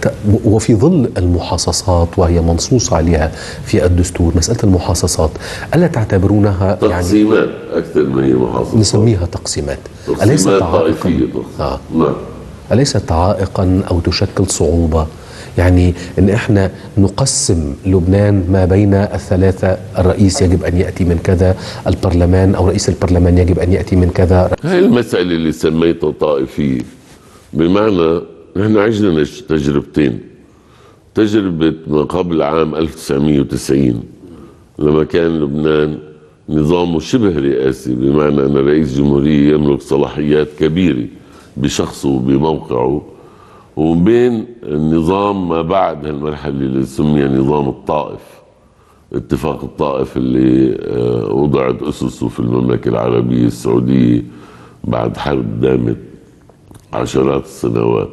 وفي ظل المحاصصات وهي منصوص عليها في الدستور، مسألة المحاصصات ألا تعتبرونها تقسيمات أكثر من هي محاصصات؟ نسميها تقسيمات. تقسيمات طائفية. نعم. أليست عائقا أو تشكل صعوبة يعني ان احنا نقسم لبنان ما بين الثلاثة؟ الرئيس يجب ان يأتي من كذا، البرلمان او رئيس البرلمان يجب ان يأتي من كذا. هاي المسألة اللي سميتها طائفية، بمعنى نحن عشنا تجربتين. تجربة ما قبل عام 1990 لما كان لبنان نظامه شبه رئاسي، بمعنى أن رئيس جمهورية يملك صلاحيات كبيرة بشخصه وبموقعه، وبين النظام ما بعد هالمرحلة اللي سمي نظام الطائف، اتفاق الطائف اللي وضعت أسسه في المملكة العربية السعودية بعد حرب دامت عشرات السنوات.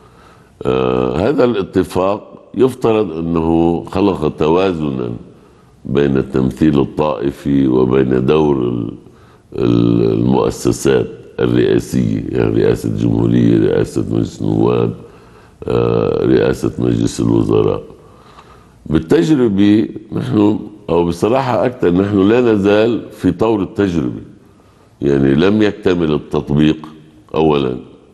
هذا الاتفاق يفترض أنه خلق توازنا بين التمثيل الطائفي وبين دور المؤسسات الرئاسية، يعني رئاسة جمهورية، رئاسة مجلس النواب، رئاسة مجلس الوزراء. بالتجربة نحن، أو بصراحة أكثر، نحن لا نزال في طور التجربة، يعني لم يكتمل التطبيق أولا،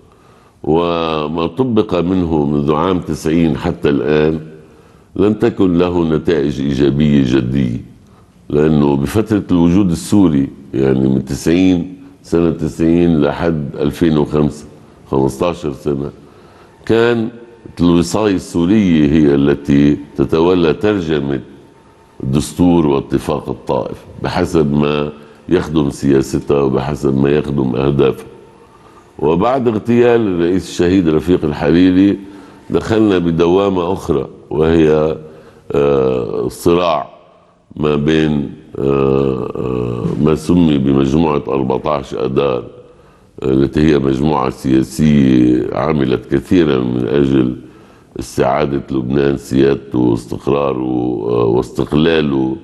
وما طبق منه منذ عام 90 حتى الآن لم تكن له نتائج إيجابية جدية، لأنه بفترة الوجود السوري يعني من 90 سنة 90 لحد 2005 15 سنة كان الوصاية السورية هي التي تتولى ترجمة الدستور واتفاق الطائف بحسب ما يخدم سياستها وبحسب ما يخدم أهدافها. وبعد اغتيال الرئيس الشهيد رفيق الحريري دخلنا بدوامة أخرى، وهي الصراع ما بين ما سمي بمجموعة 14 أدار، التي هي مجموعة سياسية عملت كثيرا من أجل استعادة لبنان سيادته واستقراره واستقلاله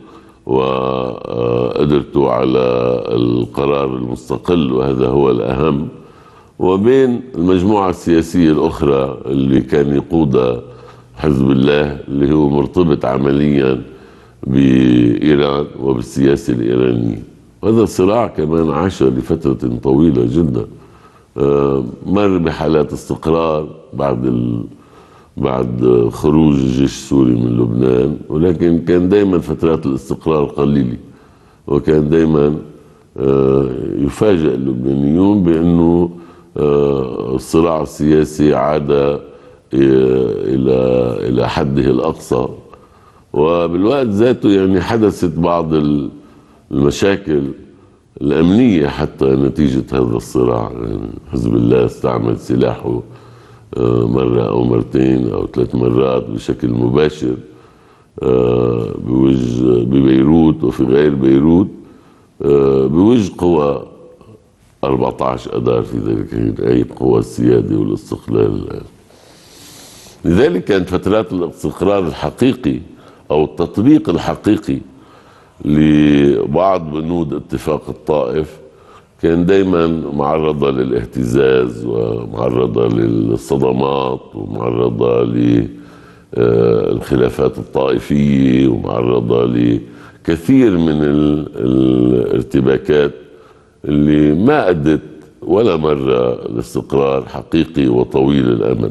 وقدرته على القرار المستقل، وهذا هو الأهم، وبين المجموعة السياسية الأخرى اللي كان يقودها حزب الله، اللي هو مرتبط عمليا بإيران وبالسياسة الإيرانية. هذا الصراع كمان عاش لفترة طويلة جدا، مر بحالات استقرار بعد خروج الجيش السوري من لبنان، ولكن كان دائما فترات الاستقرار قليلة، وكان دائما يفاجأ اللبنانيون بأنه الصراع السياسي عاد إلى حده الأقصى. وبالوقت ذاته يعني حدثت بعض المشاكل الأمنية حتى نتيجة هذا الصراع. يعني حزب الله استعمل سلاحه مرة أو مرتين أو 3 مرات بشكل مباشر ببيروت وفي غير بيروت بوجه قوى 14 أدار في ذلك أي قوى السيادة والاستقلال. لذلك كانت فترات الاستقرار الحقيقي أو التطبيق الحقيقي لبعض بنود اتفاق الطائف كان دايما معرضة للاهتزاز ومعرضة للصدمات ومعرضة للخلافات الطائفية ومعرضة لكثير من الارتباكات اللي ما أدت ولا مرة لاستقرار حقيقي وطويل الأمد.